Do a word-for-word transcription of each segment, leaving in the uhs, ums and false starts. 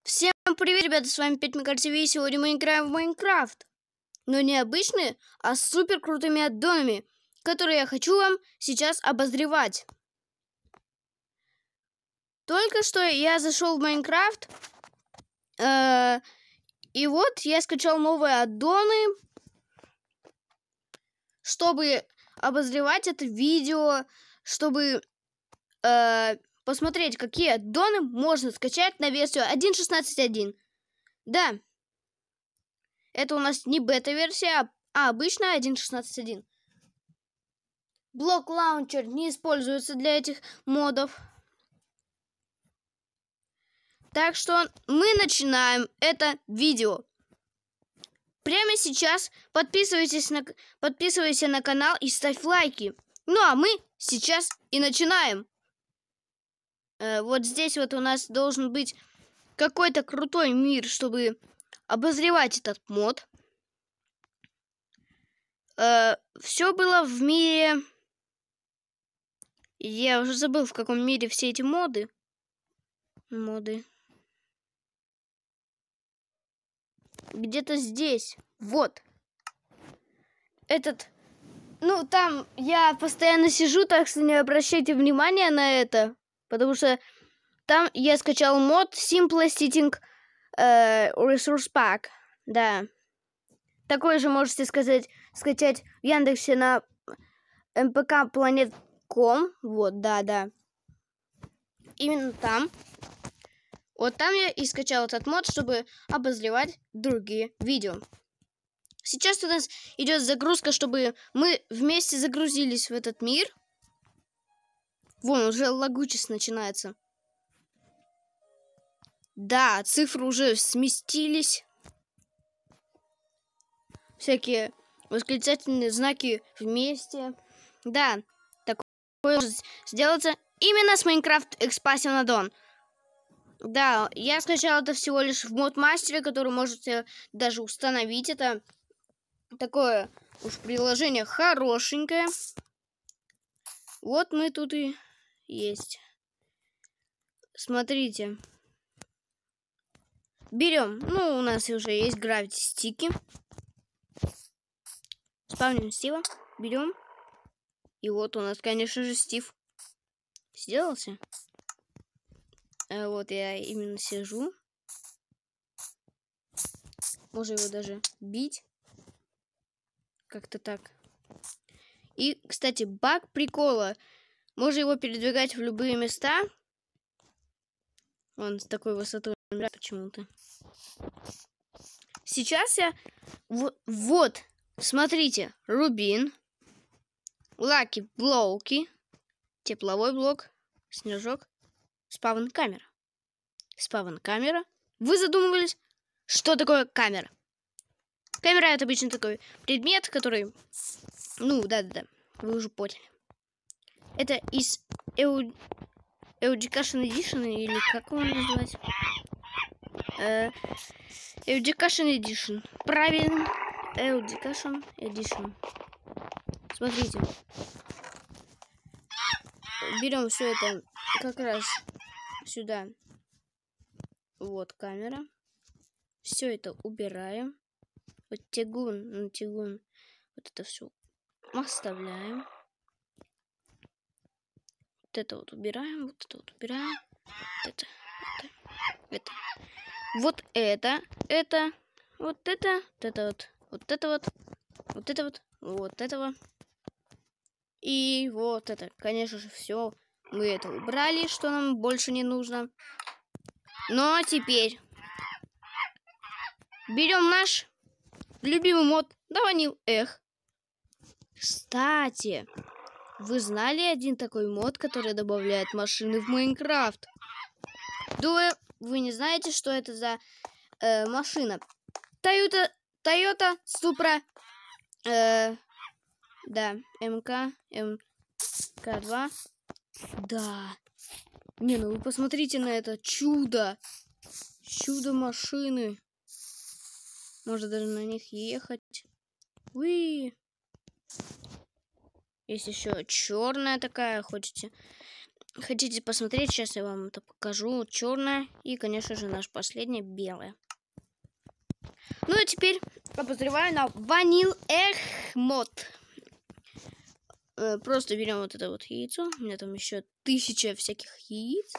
Всем привет, ребята, с вами Пять Макар ТВ, и сегодня мы играем в Майнкрафт. Но не обычные, а с супер крутыми аддонами, которые я хочу вам сейчас обозревать. Только что я зашел в Майнкрафт, э, и вот я скачал новые аддоны, чтобы обозревать это видео, чтобы э, посмотреть, какие аддоны можно скачать на версию один точка шестнадцать точка один. Да, это у нас не бета-версия, а обычная один точка шестнадцать точка один. Блок-лаунчер не используется для этих модов. Так что мы начинаем это видео. Прямо сейчас подписывайтесь на, подписывайся на канал и ставь лайки. Ну а мы сейчас и начинаем. Э, вот здесь вот у нас должен быть какой-то крутой мир, чтобы обозревать этот мод. Э, все было в мире... Я уже забыл, в каком мире все эти моды. Моды. Где-то здесь. Вот. Этот... Ну, там я постоянно сижу, так что не обращайте внимания на это. Потому что там я скачал мод Simplicity э, Resource Pack. Да. Такой же можете сказать, скачать в Яндексе на эм пэ ка планет точка ком. Вот, да, да. Именно там. Вот там я и скачал этот мод, чтобы обозревать другие видео. Сейчас у нас идет загрузка, чтобы мы вместе загрузились в этот мир. Вон, уже лагучесть начинается. Да, цифры уже сместились. Всякие восклицательные знаки вместе. Да, такое может сделаться именно с Minecraft Expansion Add-on. Да, я скачал это всего лишь в мод-мастере, который можете даже установить. Это такое уж приложение хорошенькое. Вот мы тут и есть. Смотрите. Берем. Ну, у нас уже есть Gravity стики. Спавним Стива. Берем. И вот у нас, конечно же, Стив сделался. А вот я именно сижу. Можно его даже бить. Как-то так. И, кстати, баг прикола. Можно его передвигать в любые места. Он с такой высотой почему-то. Сейчас я... В... Вот. Смотрите. Рубин. Лаки блоки. Тепловой блок. Снежок. Спавн камера. Спавн камера. Вы задумывались, что такое камера? Камера — это обычно такой предмет, который... Ну, да-да-да. Вы уже поняли. Это из Edu... Education Edition, или как его называть? Э, Education Edition. Правильно. Education Edition. Смотрите. Берем все это как раз сюда. Вот камера. Все это убираем. Вот тягун, ну тягун. Вот это все оставляем. Вот это вот убираем. Вот это вот убираем. Вот это. Это. это. Вот это. Это. Вот это. Вот это вот. Вот это вот. Вот это вот. Вот этого. И вот это. Конечно же, все. Мы это убрали, что нам больше не нужно. Но теперь берем наш любимый мод Vanilla Эх. Кстати, вы знали один такой мод, который добавляет машины в Майнкрафт? Думаю, вы не знаете, что это за э, машина. Toyota, Toyota Supra. Э, да, эм ка, эм ка два. Да. Не, ну вы посмотрите на это чудо. Чудо машины. Можно даже на них ехать. Уи. Есть еще черная такая, хотите. хотите посмотреть, сейчас я вам это покажу. Черная и, конечно же, наш последняя белая. Ну а теперь обозреваю на Vanilla Egg Mod. Просто берем вот это вот яйцо. У меня там еще тысяча всяких яиц.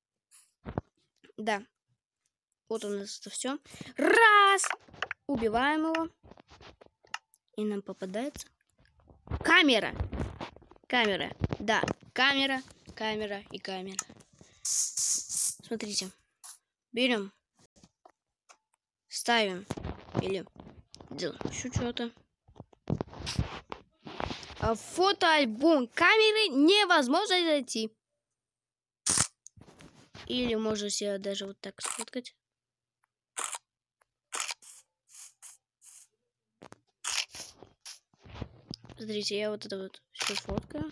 Да. Вот у нас это все. Раз! Убиваем его. И нам попадается камера. Камера. Да, камера, камера и камера. Смотрите. Берем. Ставим. Или делаем еще что-то. А в фотоальбом камеры невозможно зайти. Или можно себе даже вот так сфоткать. Смотрите, я вот это вот все фоткаю.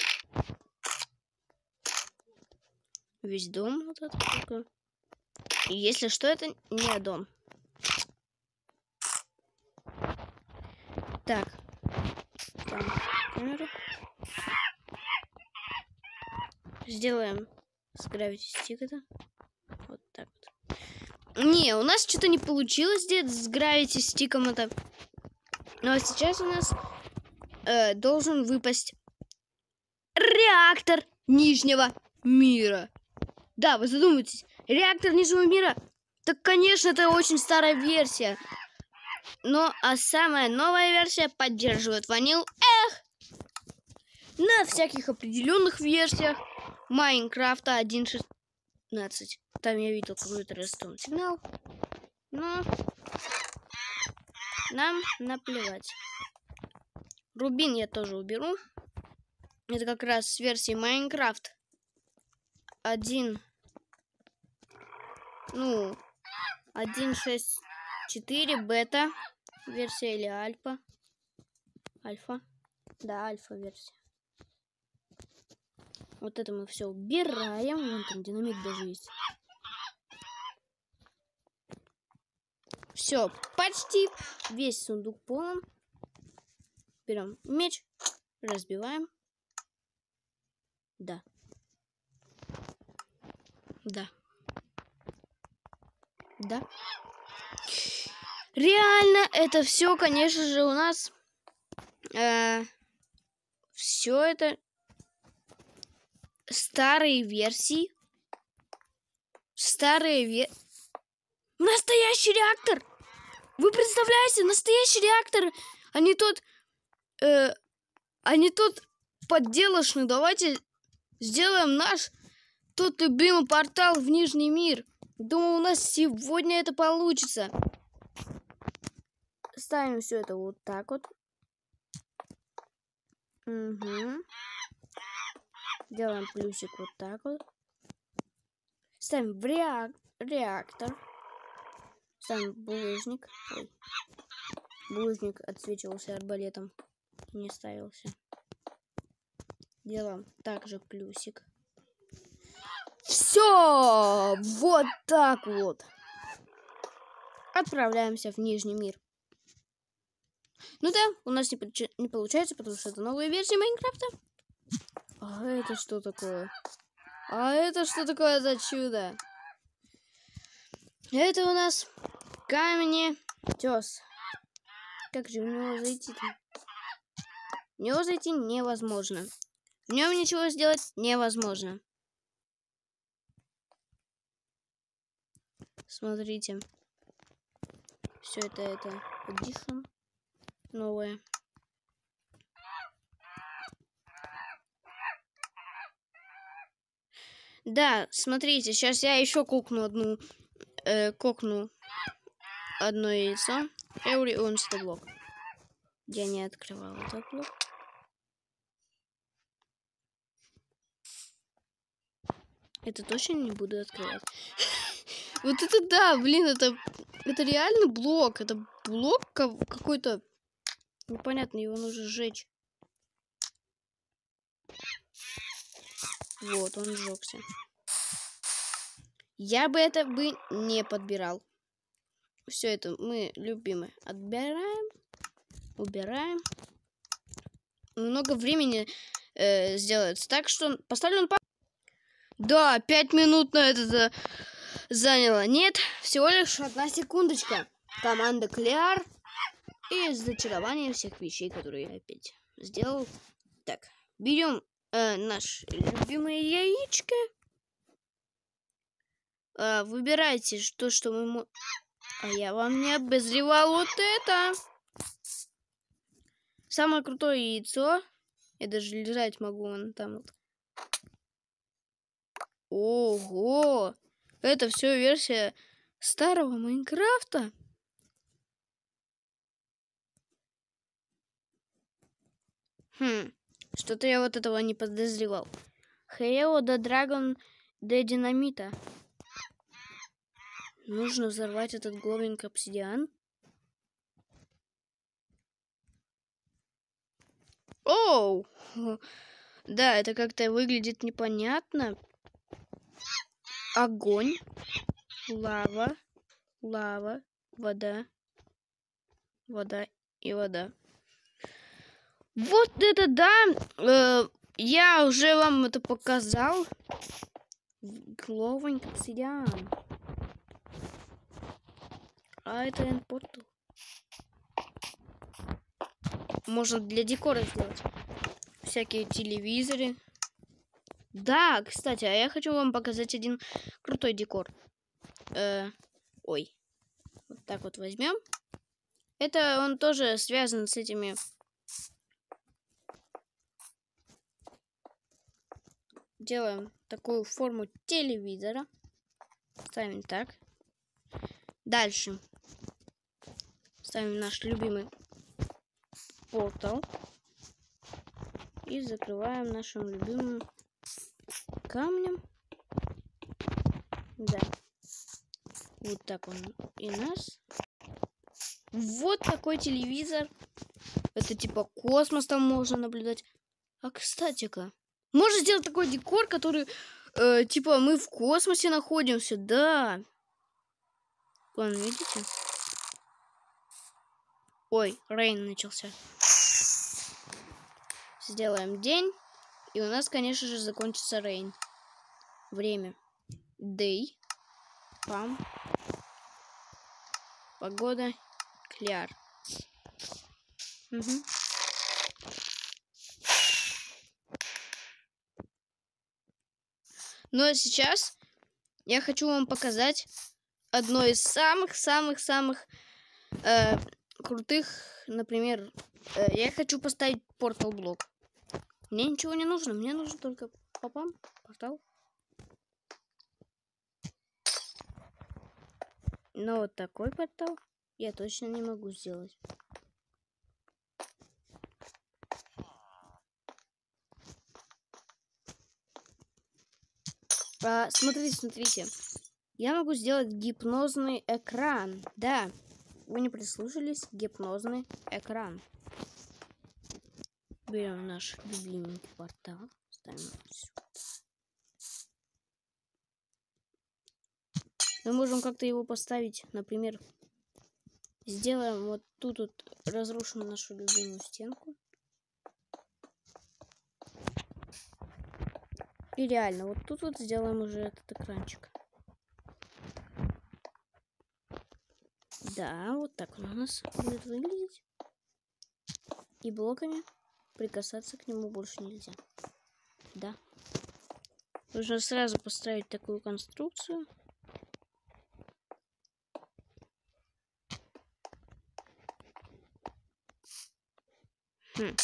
Весь дом вот это фоткаю. И если что, это не дом. Так. Там камеру. Сделаем с Gravity Stick это. Вот так вот. Не, у нас что-то не получилось здесь с Gravity Stick'ом это. Но сейчас у нас э, должен выпасть реактор Нижнего мира. Да, вы задумаетесь, реактор Нижнего мира? Так, конечно, это очень старая версия. Но а самая новая версия поддерживает Vanilla Egg на всяких определенных версиях Майнкрафта один точка шестнадцать. Там я видел какой-то рестон сигнал. Но нам наплевать. Рубин я тоже уберу. Это как раз с версии Майнкрафт один. Ну, один шесть четыре бета версия или альфа. Альфа. Да, альфа версия. Вот это мы все убираем. Вон там динамит даже есть. Все, почти весь сундук полон. Берем меч, разбиваем. Да. Да. Да. Реально, это все, конечно же, у нас э, все это старые версии. Старые версии. Настоящий реактор! Вы представляете, настоящий реактор, а не тот, э, а не тот подделочный. Давайте сделаем наш тот любимый портал в Нижний мир. Думаю, у нас сегодня это получится. Ставим все это вот так вот. Угу. Делаем плюсик вот так вот. Ставим в реак... реактор. Ставим булыжник. Ой. Булыжник отсвечивался арбалетом. Не ставился. Делаем также плюсик. Все! Вот так вот. Отправляемся в Нижний мир. Ну да, у нас не, не получается, потому что это новая версия Майнкрафта. А это что такое? А это что такое за чудо? Это у нас камнетес. Как же в него зайти-то? В него зайти невозможно. В нем ничего сделать невозможно. Смотрите. Все это, это addition новое. Да, смотрите, сейчас я еще кукну одну, э, кокну одно яйцо. Every Monster блок. Я не открывал этот блок. Это точно не буду открывать. Вот это да, блин, это, это реально блок. Это блок какой-то непонятный, его нужно сжечь. Вот, он сжегся. Я бы это бы не подбирал. Все это мы любимы. Отбираем, убираем. Много времени э, сделается. Так что поставлю на паузу. Да, пять минут на это за... заняло. Нет, всего лишь одна секундочка. Команда Кляр. И зачарование всех вещей, которые я опять сделал. Так, берем э, наше любимое яичко. Э, выбирайте, что, что мы... мо- А я вам не обозревал вот это. Самое крутое яйцо. Я даже лежать могу вон там вот. Ого! Это все версия старого Майнкрафта. Хм, что-то я вот этого не подозревал. Хео да Драгон де Динамита. Нужно взорвать этот гловинг обсидиан. Оу! Да, это как-то выглядит непонятно. Огонь, лава, лава, вода, вода и вода. Вот это да! Э, я уже вам это показал. Гловинг обсидиан. А это эндпортал. Можно для декора сделать. Всякие телевизоры. Да, кстати, а я хочу вам показать один крутой декор. Э, ой. Вот так вот возьмем. Это он тоже связан с этими... Делаем такую форму телевизора. Ставим так. Дальше. Ставим наш любимый портал. И закрываем нашим любимым камнем. Да. Вот так он и нас. Вот такой телевизор. Это типа космос там можно наблюдать. А кстати-ка, можно сделать такой декор, который э, типа мы в космосе находимся. Да. Вон, видите? Ой, рейн начался. Сделаем день. И у нас, конечно же, закончится рейн. Время. Day. Пам. Погода. Кляр. Угу. Ну а сейчас я хочу вам показать одно из самых-самых-самых э, крутых, например, э, я хочу поставить портал блок. Мне ничего не нужно, мне нужно только папам, портал. Но вот такой портал я точно не могу сделать. А, смотрите, смотрите. Я могу сделать гипнозный экран. Да, вы не прислушались, гипнозный экран. Берем наш любимый портал, ставим сюда. Мы можем как-то его поставить, например, сделаем вот тут вот разрушим нашу любимую стенку. И реально, вот тут вот сделаем уже этот экранчик. Да, вот так он у нас будет выглядеть. И блоками прикасаться к нему больше нельзя. Да. Нужно сразу поставить такую конструкцию. Хм.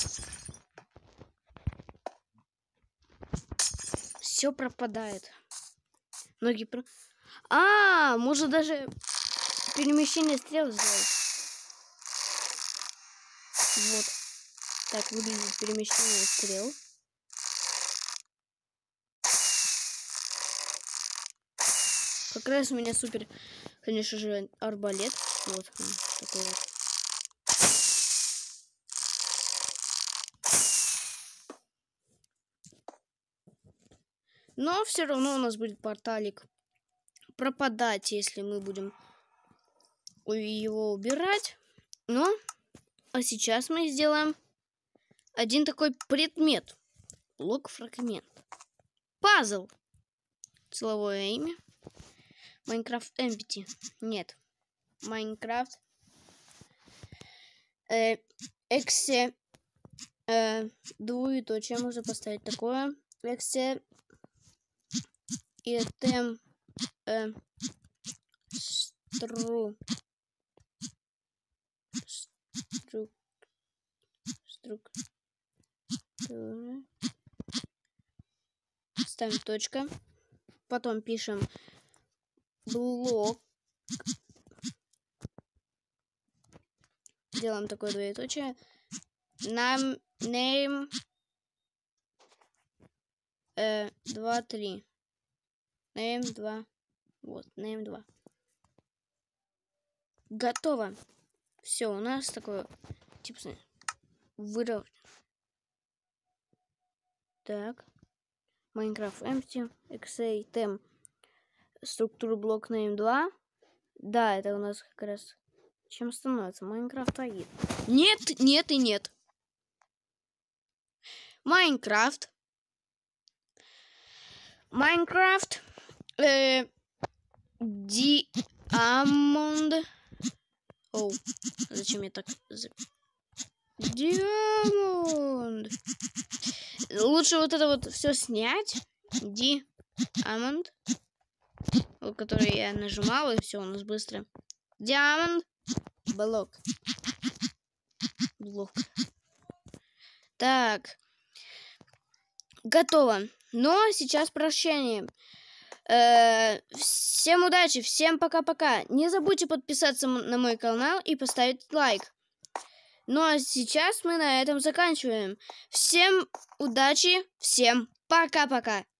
Все пропадает. Ноги про... А, можно даже перемещение стрел сделать. Вот. Так выглядит перемещение стрел. Как раз у меня супер, конечно же, арбалет. Вот такой вот. Но все равно у нас будет порталик пропадать, если мы будем его убирать. Но, а сейчас мы сделаем один такой предмет. Блок-фрагмент. Пазл. целовое имя. Minecraft Empty. Нет. Minecraft э, Exe э, двоеточие. Можно поставить такое. Exe и тем э, стру струк струк ставим точка. Потом пишем блок. Делаем такое двоеточие. Нам name э, два, три. Name два. Вот, name два. Готово. Все, у нас такое типа выровнено. Так. Minecraft Empty. Exe tem структуру блок name два. Да, это у нас как раз чем становится Minecraft один. Нет, нет и нет. Minecraft. Minecraft. Э, Diamond. Оу, зачем я так... Diamond. Лучше вот это вот все снять. Diamond. Который я нажимал, и все у нас быстро. Diamond. Блок. Блок. Так. Готово. Но сейчас прощание. Э-э- всем удачи, всем пока-пока. Не забудьте подписаться на мой канал и поставить лайк. Ну а сейчас мы на этом заканчиваем. Всем удачи, всем пока-пока.